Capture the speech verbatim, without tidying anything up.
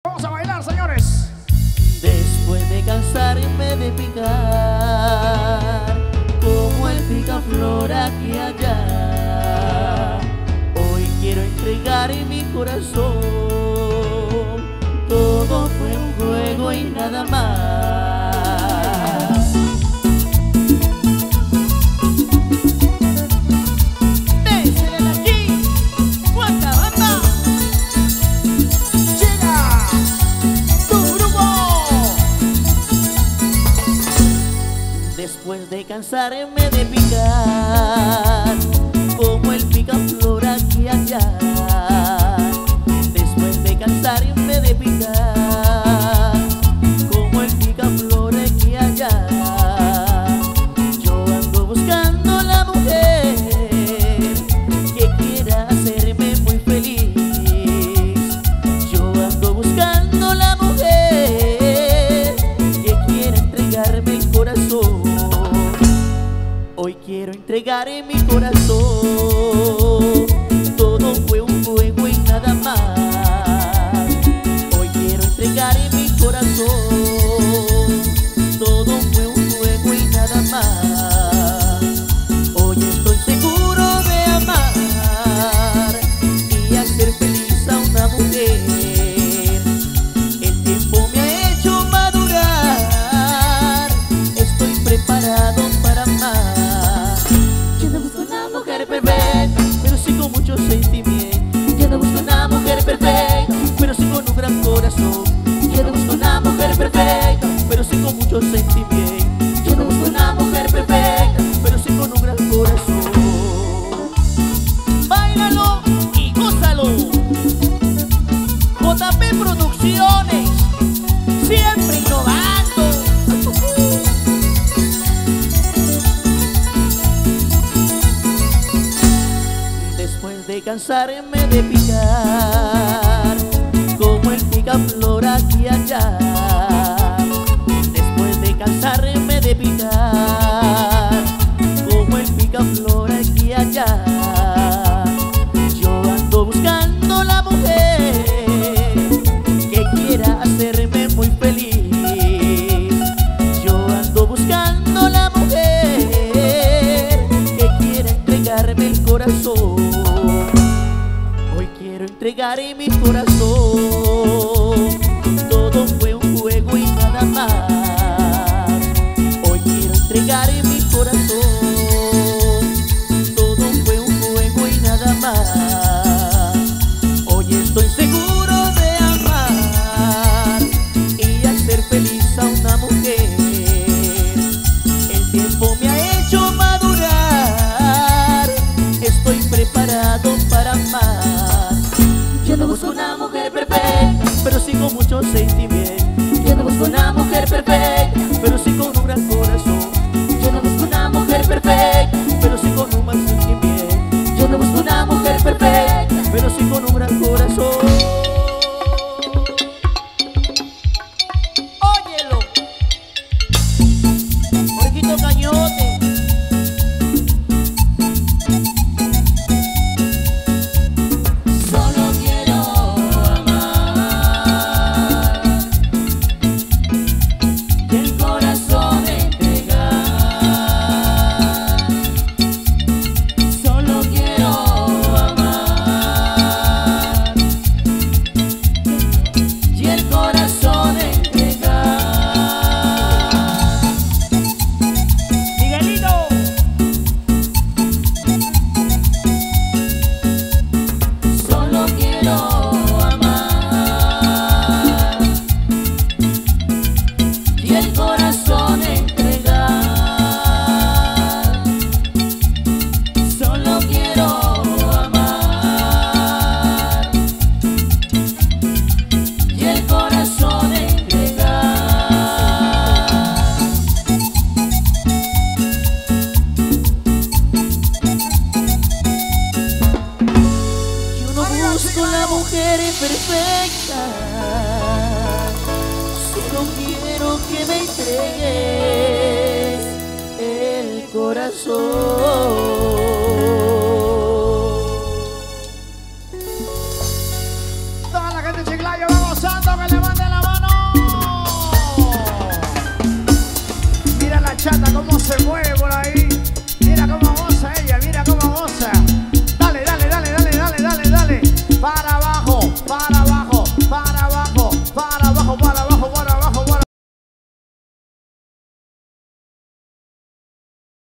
Vamos a bailar, señores. Después de cansarme de picar, como el picaflor aquí y allá, hoy quiero entregar mi corazón. Todo fue un juego y nada más. Désela aquí, Guantabamba. Llega tu grupo. Después de cansarme de picar, como el picaflor aquí y allá, después de cansarme de picar, como el picaflor aquí y allá, yo ando buscando la mujer que quiera hacerme muy feliz. Yo ando buscando la mujer que quiera entregarme el corazón. Hoy quiero entregar mi corazón. Todo fue un juego y nada más. Hoy quiero entregar mi corazón. Todo fue un juego y nada más. Hoy estoy seguro de amar y hacer feliz a una mujer. El tiempo me ha hecho madurar. Estoy preparado para amar. Yo no busco una mujer perfecta, pero sí con mucho sentimiento. Yo no busco una mujer perfecta, pero sí con un gran corazón. Yo no busco una mujer perfecta, pero sí con mucho sentimiento. Yo no busco una mujer perfecta, pero sí con un gran corazón. Báilalo y gózalo. J P Producciones, siempre innovando. Después de cansarme de picar, como el picaflor aquí y allá, después de cansarme de picar, como el picaflor aquí y allá, yo ando buscando la mujer que quiera hacerme muy feliz. Yo ando buscando la mujer que quiera entregarme el corazón. Hoy quiero entregar mi corazón. Todo fue un juego y nada más. Hoy quiero entregar mi corazón. Todo fue un juego y nada más. Hoy estoy seguro de amar y hacer feliz a una mujer. El tiempo me ha hecho madurar. Estoy preparado para amar. Yo no busco una mujer perfecta, pero sí con mucho sentimiento. Yo no busco una mujer perfecta, pero sí con un gran corazón. Yo no busco una mujer perfecta, pero sí con un gran sentimiento. Yo no busco una mujer perfecta, pero sí con un gran corazón. Óyelo, Jorgito Cañote. Solo quiero amar y el corazón entregar. Solo quiero amar y el corazón entregar. Miguelito. Solo quiero amar y el corazón entregar. Solo quiero amar y el corazón entregar. Yo no busco la mujer perfecta, solo quiero que me entregues el corazón. Toda la gente de Chiclayo va gozando, que le va bachata, cómo se mueve por ahí.